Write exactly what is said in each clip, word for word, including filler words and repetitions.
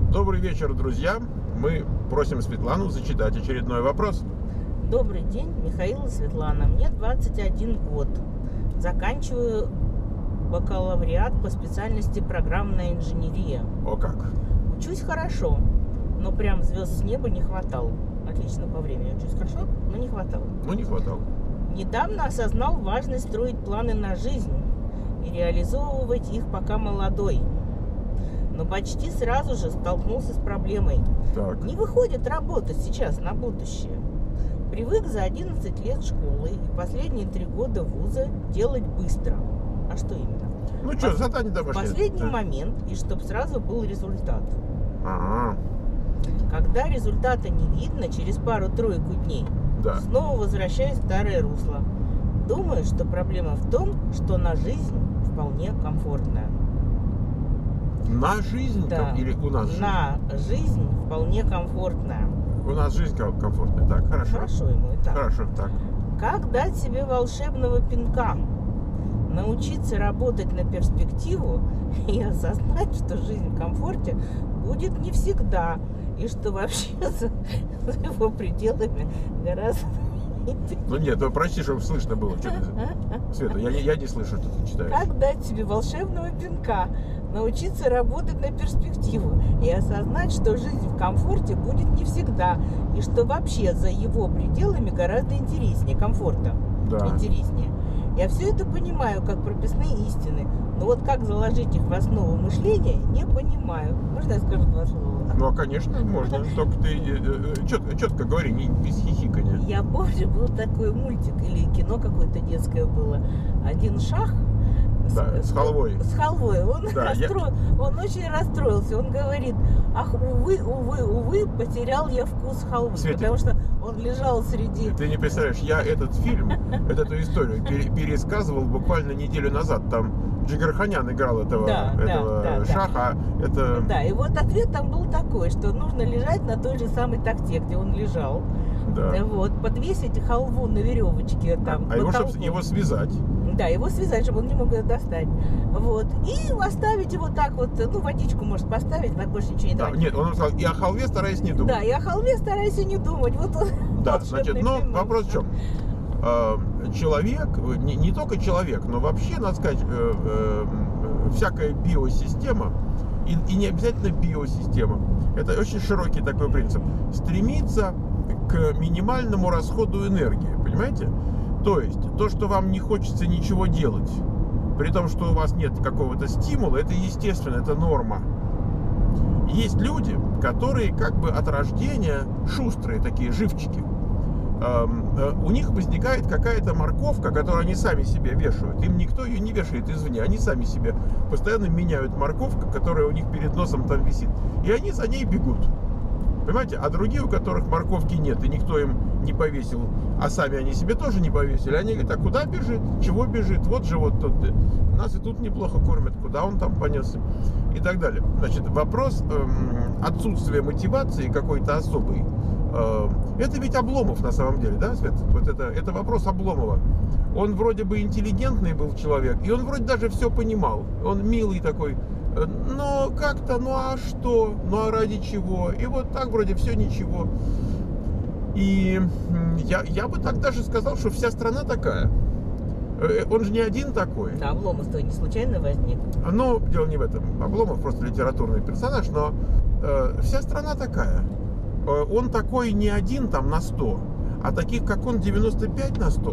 Добрый вечер, друзья. Мы просим Светлану зачитать очередной вопрос. Добрый день, Михаил и Светлана. Мне двадцать один год. Заканчиваю бакалавриат по специальности программная инженерия. О как! Учусь хорошо, но прям звезд с неба не хватало. Отлично по времени. Учусь хорошо, но не хватало. Ну, не хватало. Недавно осознал важность строить планы на жизнь и реализовывать их пока молодой. Но почти сразу же столкнулся с проблемой. Так. Не выходит работать сейчас на будущее. Привык за одиннадцать лет школы и последние три года вуза делать быстро. А что именно? Ну что, Пос... задание домашнее. В последний да. момент, и чтобы сразу был результат. Ага. Когда результата не видно через пару-тройку дней, Да. снова возвращаюсь в старое русло. Думаю, что проблема в том, что на жизнь вполне комфортная. На жизнь Да. или у нас жизнь? На жизнь вполне комфортная. У нас жизнь ком- комфортная. Так, хорошо. Хорошо ему и так. Хорошо, так. Как дать себе волшебного пинка? Научиться работать на перспективу и осознать, что жизнь в комфорте будет не всегда. И что вообще за, за его пределами гораздо... Ну нет, ну прости, чтобы слышно было. Что ты... Света, я не, я не слышу, что ты читаешь. Как дать себе волшебного пинка? Научиться работать на перспективу и осознать, что жизнь в комфорте будет не всегда. И что вообще за его пределами гораздо интереснее комфорта. Да. Интереснее. Я все это понимаю как прописные истины, но вот как заложить их в основу мышления, не понимаю. Можно я скажу два слова? Ну, а, конечно, можно. Только ты э, э, четко, четко говори, не без хихикания. Я помню, был такой мультик или кино какое-то детское было. Один шах. Да, с халвой. С халвой. Он, Да, расстро... я... он очень расстроился. Он говорит: ах, увы, увы, увы, потерял я вкус халвы. Светик, потому что он лежал среди... Ты не представляешь, я этот фильм, эту историю пересказывал буквально неделю назад. Там Джигарханян играл этого, да, этого да, да, шаха. Да. Это... да, и вот ответ там был такой, что нужно лежать на той же самой такте, где он лежал. Да. Вот, подвесить халву на веревочке. Там, а его, чтобы его связать. Да, его связать, чтобы он не мог ее достать. Вот. И оставить его так вот, ну, водичку может поставить, так больше ничего не Да, давать. нет, он сказал, и о халве стараюсь не думать. Да, и о халве старайся не думать. Вот он. Да, значит, но пинок. вопрос в чем? Человек, не, не только человек, но вообще, надо сказать, э, э, всякая биосистема, и, и не обязательно биосистема, это очень широкий такой принцип, стремится к минимальному расходу энергии, понимаете? То есть, то, что вам не хочется ничего делать, при том, что у вас нет какого-то стимула, это естественно, это норма. Есть люди, которые как бы от рождения шустрые такие, живчики. У них возникает какая-то морковка, которую они сами себе вешают. Им никто ее не вешает извне. Они сами себе постоянно меняют морковку, которая у них перед носом там висит. И они за ней бегут. Понимаете? А другие, у которых морковки нет, и никто им не повесил, а сами они себе тоже не повесили, они говорят: а куда бежит? Чего бежит? Вот же вот тут. Нас и тут неплохо кормят. Куда он там понесся? И так далее. Значит, вопрос эм, отсутствия мотивации какой-то особой. Это ведь Обломов на самом деле, да, Свет? Вот это, это вопрос Обломова. Он вроде бы интеллигентный был человек, и он вроде даже все понимал. Он милый такой, но как-то, ну а что? Ну а ради чего? И вот так вроде все ничего. И я, я бы так даже сказал, что вся страна такая. Он же не один такой. Да, Обломов-то не случайно возник. Ну, дело не в этом. Обломов просто литературный персонаж, но э, вся страна такая. Он такой не один там на сто, а таких, как он, девяносто пять на сто.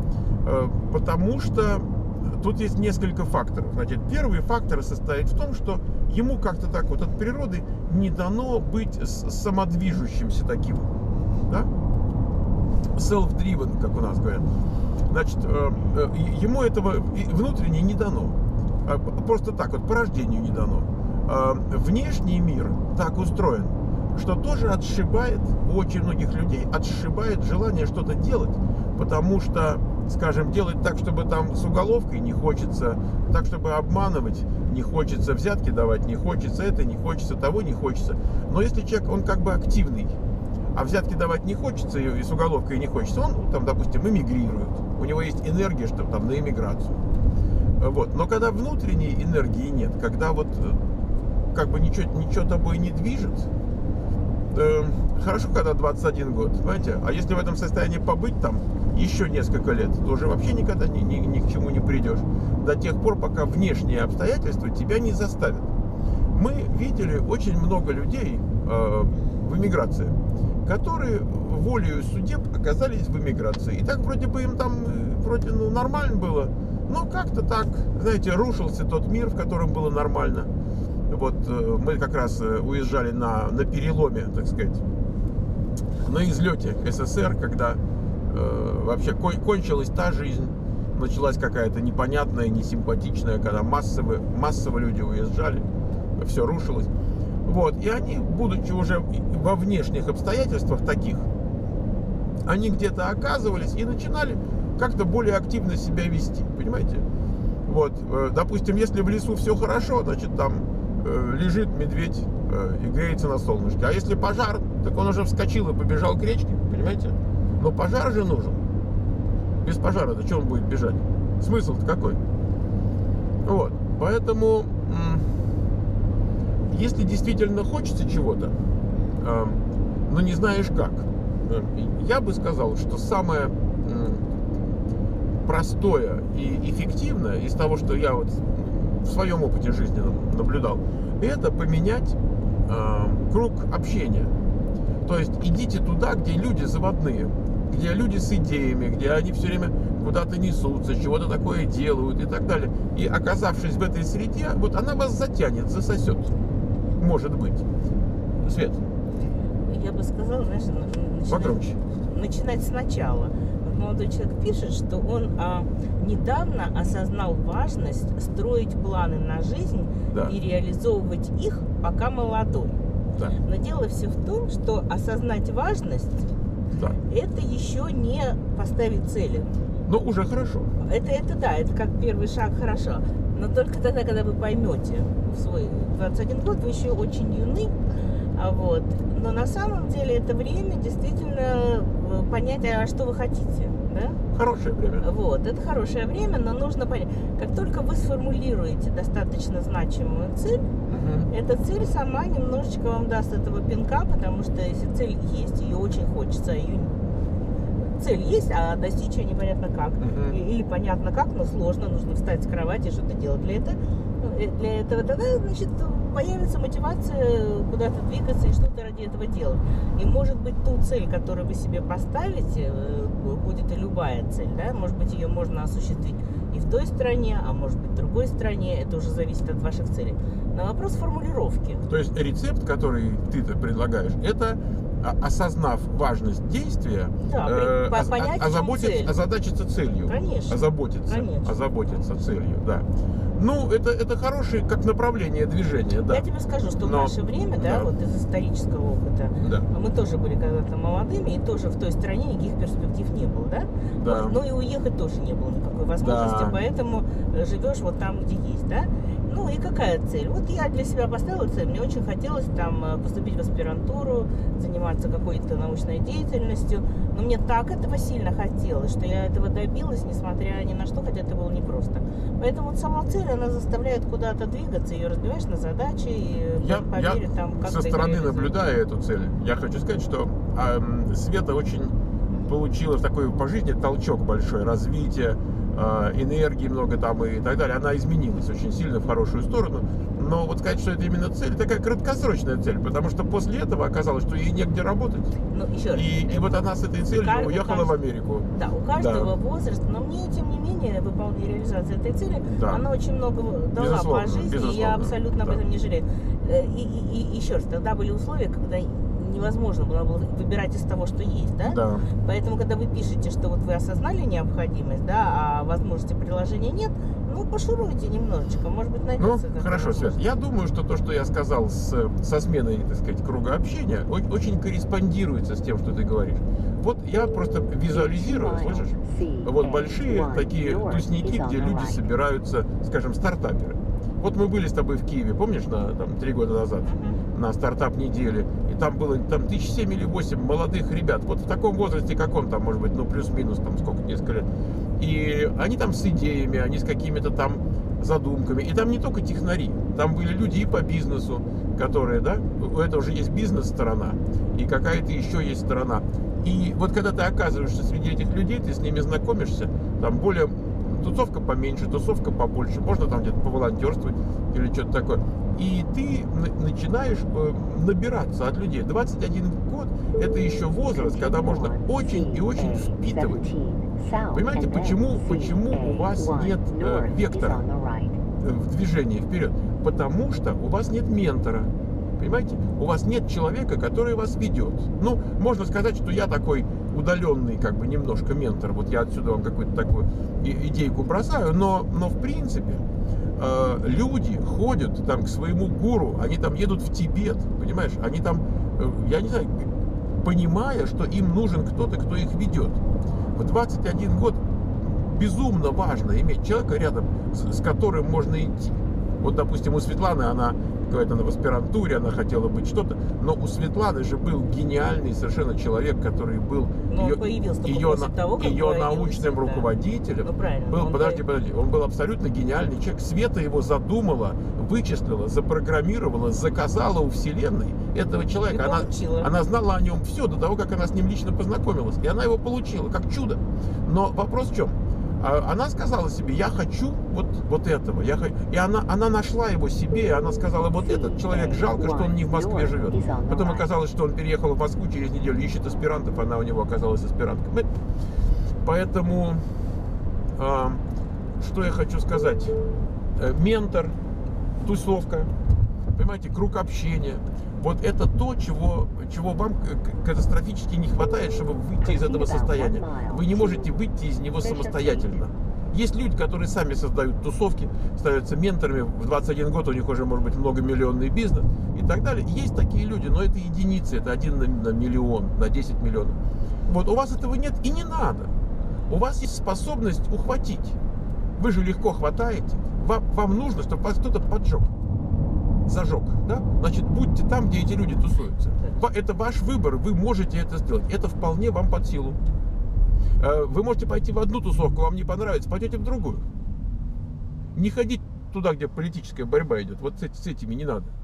Потому что тут есть несколько факторов. Значит, первый фактор состоит в том, что ему как-то так вот от природы не дано быть самодвижущимся таким. Да? Self-driven, как у нас говорят. Значит, ему этого внутренне не дано. Просто так вот, по рождению не дано. Внешний мир так устроен, что тоже отшибает у очень многих людей, отшибает желание что-то делать, потому что, скажем, делать так, чтобы там с уголовкой не хочется, так, чтобы обманывать не хочется, взятки давать не хочется, это не хочется, того не хочется. Но если человек, он как бы активный, а взятки давать не хочется и с уголовкой не хочется, он, там, допустим, эмигрирует, у него есть энергия, чтобы там на эмиграцию. Вот. Но когда внутренней энергии нет, когда вот как бы ничего, ничего тобой не движет. Э, хорошо, когда двадцать один год, понимаете? А если в этом состоянии побыть там еще несколько лет, то уже вообще никогда ни, ни, ни к чему не придешь. До тех пор, пока внешние обстоятельства тебя не заставят. Мы видели очень много людей э, в эмиграции, которые волею судеб оказались в эмиграции. И так вроде бы им там вроде ну, нормально было, но как-то так, знаете, рушился тот мир, в котором было нормально. Вот э, мы как раз уезжали на, на переломе, так сказать, на излете СССР, когда э, вообще кон, кончилась та жизнь, началась какая-то непонятная, несимпатичная, когда массово, массово люди уезжали, все рушилось. Вот, и они, будучи уже во внешних обстоятельствах таких, они где-то оказывались и начинали как-то более активно себя вести, понимаете? Вот, допустим, если в лесу все хорошо, значит, там э, лежит медведь э, и греется на солнышке. А если пожар, так он уже вскочил и побежал к речке, понимаете? Но пожар же нужен. Без пожара-то что он будет бежать? Смысл-то какой? Вот, поэтому... Если действительно хочется чего-то, э, но не знаешь как, э, я бы сказал, что самое э, простое и эффективное из того, что я вот в своем опыте жизненном наблюдал, это поменять э, круг общения. То есть идите туда, где люди заводные, где люди с идеями, где они все время куда-то несутся, чего-то такое делают и так далее. И оказавшись в этой среде, вот она вас затянет, засосет. Может быть. Свет. Я бы сказала, знаешь, начинать, Погромче. начинать сначала. Вот молодой человек пишет, что он а, недавно осознал важность строить планы на жизнь, да, и реализовывать их, пока молодой. Да. Но дело все в том, что осознать важность, да, это еще не поставить цели. Ну, уже хорошо. Это, это да, это как первый шаг хорошо. Но только тогда, когда вы поймете в свой двадцать один год, вы еще очень юны, а вот. Но на самом деле это время действительно понять, а что вы хотите, да? Хорошее время. Вот, это хорошее время, но нужно понять. Как только вы сформулируете достаточно значимую цель, угу, эта цель сама немножечко вам даст этого пинка, потому что если цель есть, ее очень хочется, ее цель есть, а достичь ее непонятно как. Uh-huh. Или понятно как, но сложно, нужно встать с кровати и что-то делать. Для этого, для этого тогда, значит, появится мотивация куда-то двигаться и что-то ради этого делать. И может быть ту цель, которую вы себе поставите, будет и любая цель, да, может быть ее можно осуществить и в той стране, а может быть в другой стране, это уже зависит от ваших целей. Но вопрос формулировки. То есть рецепт, который ты предлагаешь, это осознав важность действия, да, э, по, понять, озаботиться, озадачиться целью. Конечно. Озаботиться, Конечно. озаботиться целью, да. Ну, это, это хорошее как направление движения, да. Я тебе скажу, что Но, в наше время, да, да, вот из исторического опыта, да, мы тоже были когда-то молодыми, и тоже в той стране никаких перспектив не было, да? Да. Но и уехать тоже не было никакой возможности, да, поэтому живешь вот там, где есть, да? Ну и какая цель? Вот я для себя поставила цель, мне очень хотелось там поступить в аспирантуру, заниматься какой-то научной деятельностью, но мне так этого сильно хотелось, что я этого добилась, несмотря ни на что, хотя это было непросто. Поэтому вот сама цель, она заставляет куда-то двигаться, ее разбиваешь на задачи, и я, по мере я там как-то... со стороны наблюдая эту цель, я хочу сказать, что э, Света очень получила такой по жизни толчок большой, развитие, энергии много там и так далее, она изменилась очень сильно в хорошую сторону, но вот сказать, что это именно цель, такая краткосрочная цель, потому что после этого оказалось, что ей негде работать, ну, еще раз, и, и вот она с этой целью каждого, уехала в Америку. Да, у каждого да. возраста, но мне, тем не менее, выполнение реализации этой цели, да, она очень много дала безусловно, по жизни, безусловно, и я абсолютно да. об этом не жалею. И, и, и еще раз, тогда были условия, когда невозможно было выбирать из того, что есть, да? Да. Поэтому, когда вы пишете, что вот вы осознали необходимость, да, а возможности приложения нет, ну, пошуруйте немножечко, может быть, найдется. Ну, хорошо, Свет. Я думаю, что то, что я сказал с, со сменой, так сказать, круга общения, очень корреспондируется с тем, что ты говоришь. Вот я просто визуализирую, слышишь? Вот большие такие тусники, где люди собираются, скажем, стартаперы. Вот мы были с тобой в Киеве, помнишь, на там три года назад, uh-huh. на стартап-неделе, и там было там тысяч семь или восемь молодых ребят, вот в таком возрасте, как он там, может быть, ну плюс-минус, там сколько, несколько лет. И они там с идеями, они с какими-то там задумками. И там не только технари, там были люди и по бизнесу, которые, да, у этого же есть бизнес-сторона, и какая-то еще есть сторона. И вот когда ты оказываешься среди этих людей, ты с ними знакомишься, там более тусовка поменьше, тусовка побольше, можно там где-то поволонтерствовать или что-то такое. И ты начинаешь набираться от людей. двадцать один год – это еще возраст, когда можно очень и очень впитывать. Понимаете, почему, почему у вас нет э, вектора в движении вперед? Потому что у вас нет ментора. Понимаете? У вас нет человека, который вас ведет. Ну, можно сказать, что я такой удаленный, как бы, немножко ментор. Вот я отсюда вам какую-то такую идейку бросаю. Но, но в принципе, э, люди ходят там к своему гуру, они там едут в Тибет, понимаешь? Они там, э, я не знаю, понимая, что им нужен кто-то, кто их ведет. В двадцать один год безумно важно иметь человека рядом, с, с которым можно идти. Вот, допустим, у Светланы, она говорит, она в аспирантуре, она хотела быть что-то, но у Светланы же был гениальный совершенно человек, который был ее, ее, того, ее научным да. руководителем. Ну, был, подожди, подожди, он был абсолютно гениальный человек. Света его задумала, вычислила, запрограммировала, заказала у Вселенной этого человека. Она, она знала о нем все до того, как она с ним лично познакомилась. И она его получила, как чудо. Но вопрос в чем? Она сказала себе, я хочу вот, вот этого. Я хочу... И она, она нашла его себе, и она сказала, вот этот человек, жалко, что он не в Москве живет. Потом оказалось, что он переехал в Москву, через неделю ищет аспирантов, она у него оказалась аспиранткой. Поэтому, э, что я хочу сказать, ментор, тусовка, понимаете, круг общения. Вот это то, чего, чего вам катастрофически не хватает, чтобы выйти из этого состояния. Вы не можете выйти из него самостоятельно. Есть люди, которые сами создают тусовки, становятся менторами. В двадцать один год у них уже может быть многомиллионный бизнес и так далее. Есть такие люди, но это единицы, это один на миллион, на десять миллионов. Вот у вас этого нет и не надо. У вас есть способность ухватить. Вы же легко хватаете. Вам, вам нужно, чтобы вас кто-то поджег. Зажег, да? Значит, будьте там, где эти люди тусуются. Это ваш выбор, вы можете это сделать. Это вполне вам под силу. Вы можете пойти в одну тусовку, вам не понравится, пойдете в другую. Не ходить туда, где политическая борьба идет. Вот с этими не надо.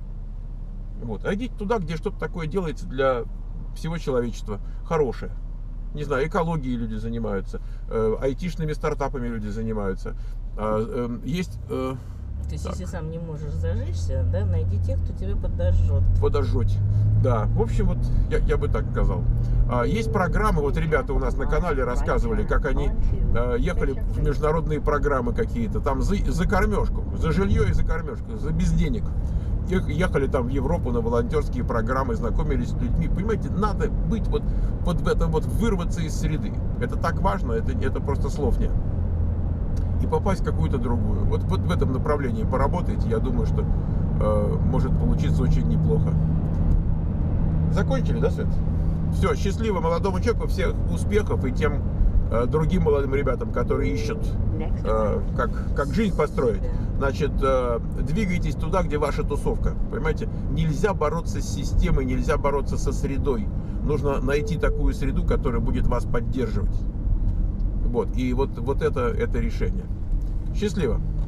Вот. А идите туда, где что-то такое делается для всего человечества. Хорошее. Не знаю, экологией люди занимаются, айтишными стартапами люди занимаются. Есть... То есть, так. Если сам не можешь зажечься, да, найди тех, кто тебя подожжет. Подожжет, да. В общем, вот я, я бы так сказал. А, есть программы, вот ребята у нас на канале рассказывали, как они а, ехали в международные программы какие-то, там за, за кормежку, за жилье и за кормежку, за без денег. Ехали там в Европу на волонтерские программы, знакомились с людьми. Понимаете, надо быть вот, вот в этом вот, вырваться из среды. Это так важно, это, это просто слов нет. И попасть в какую-то другую. Вот, вот в этом направлении поработайте, я думаю, что э, может получиться очень неплохо. Закончили, да, Свет? Все, счастливо молодому человеку, всех успехов и тем э, другим молодым ребятам, которые ищут, э, как, как жизнь построить. Значит, э, двигайтесь туда, где ваша тусовка. Понимаете, нельзя бороться с системой, нельзя бороться со средой. Нужно найти такую среду, которая будет вас поддерживать. Вот, и вот, вот это, это решение. Счастливо!